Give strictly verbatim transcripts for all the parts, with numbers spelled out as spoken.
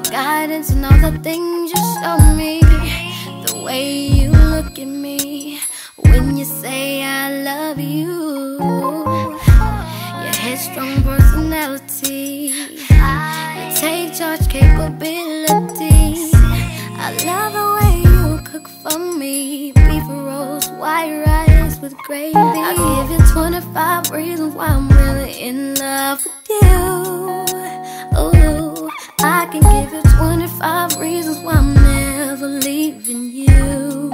guidance and all the things you show me, the way you look at me when you say I love you, your headstrong personality, your take charge capability. I love the way you cook for me, beef roast, white rice with gravy. I give you twenty-five reasons why I'm really in love with you. Ooh, I can give you twenty-five reasons why I'm never leaving you.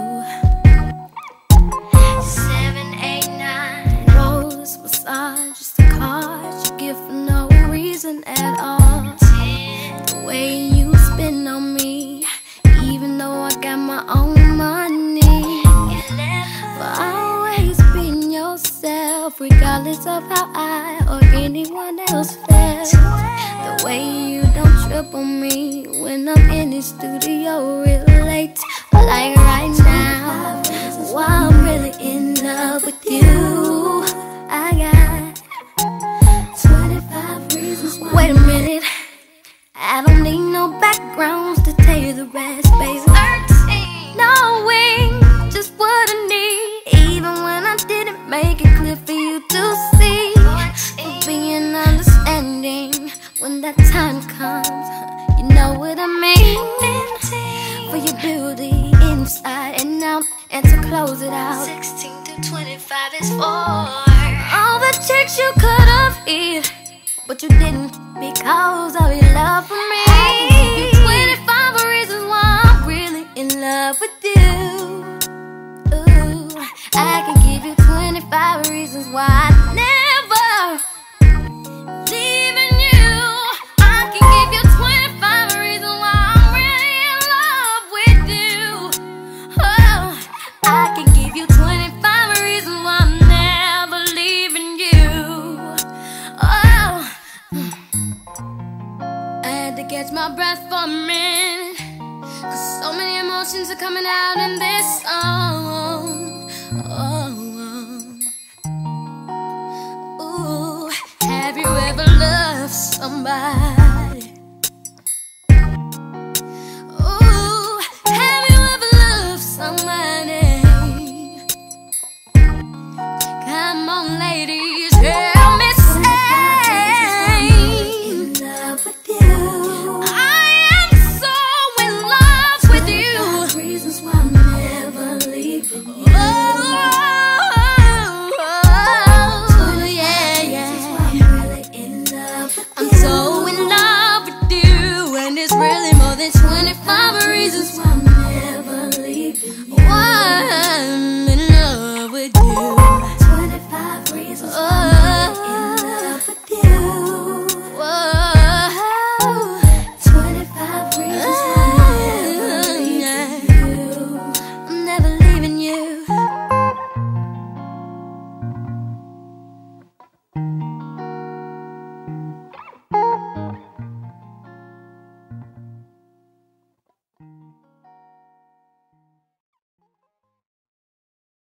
Seven, eight, nine. Rose massage, just a card you give for no reason at all. Ten. The way you spend on me, even though I got my own money. For always being yourself, regardless of how I or anyone else felt. The way you don't trip on me when I'm in the studio real late, like right now, while I'm really in love with you. I got twenty-five reasons why. Wait a minute, I don't need no backgrounds to tell you the rest, baby. Thirteen. Knowing just what I need, even when I didn't make it clear for you to see. For being understanding when that time comes, you know what I mean. For your beauty inside and out, and to close it out, sixteen to twenty-five is for all the chicks you could have hit, but you didn't because of your love for me. I can give you twenty-five reasons why I'm really in love with you. Ooh, I can give you twenty-five reasons why I never leaving you. I can give you twenty-five reasons why I'm really in love with you. Oh, I can give you twenty-five reasons why I'm never leaving you. Oh, I had to catch my breath for a minute, 'cause so many emotions are coming out in this song. Oh, ooh, have you ever loved somebody